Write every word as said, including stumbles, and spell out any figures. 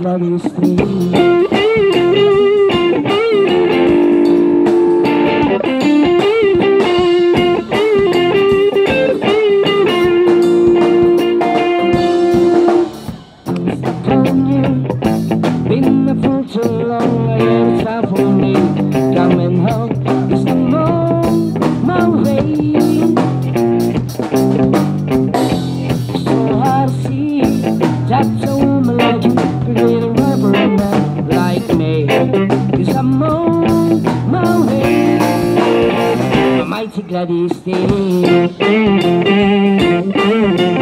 glad you stay. Been a fool too long, I have time for me. Coming home is the moment, my way. So hard to see, that's a woman like you, create a rubber man like me. Cause I'm on my way. I'm mighty glad you stay.